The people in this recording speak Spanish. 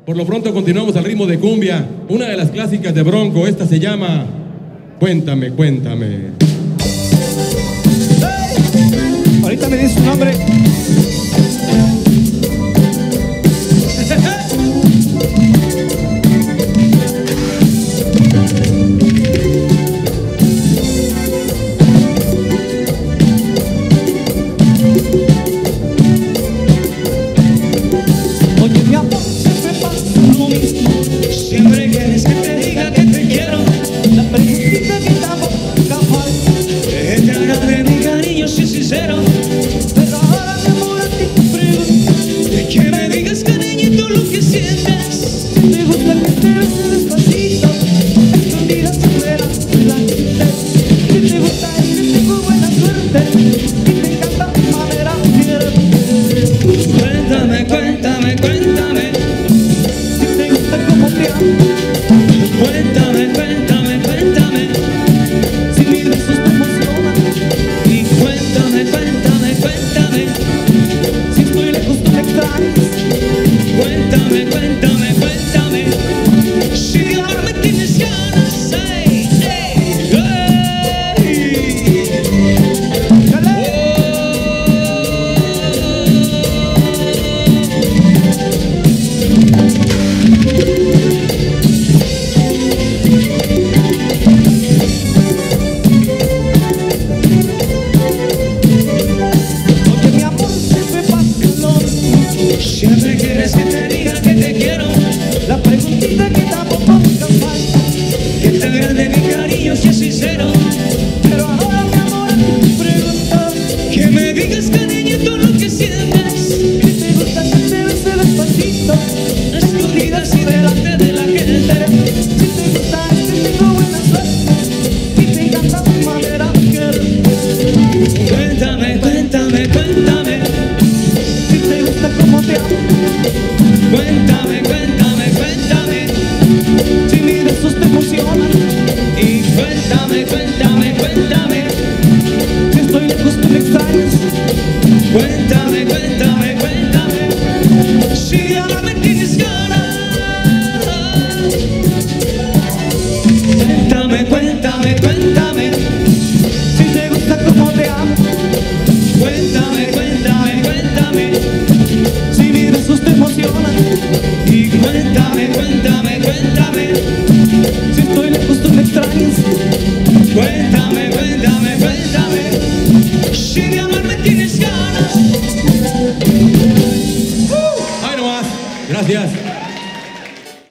Por lo pronto continuamos al ritmo de cumbia, una de las clásicas de Bronco. Esta se llama Cuéntame, Cuéntame. Hey. Ahorita me dice su nombre. Oye, mi amor, siempre pasa lo mismo. Siempre quieres que te diga que te quiero. La preguntita que tampoco falta es tratar de mi cariño, sí, sincero. Pero ahora, mi amor, a ti te pregunto, de que me digas, cariñito, lo que sientes. Si te gusta que te bese despacito, escondidas afuera de la gente. Si te gusta es que tengo buena suerte y te encanta mi manera de quererte. Cuéntame, cuéntame, cuéntame. Si te gusta como te amo. Cuéntame, cuéntame, cuéntame. Si mis besos te emocionan. Y cuéntame, cuéntame, cuéntame. Si estoy lejos tú me extrañas. Cuéntame, cuéntame.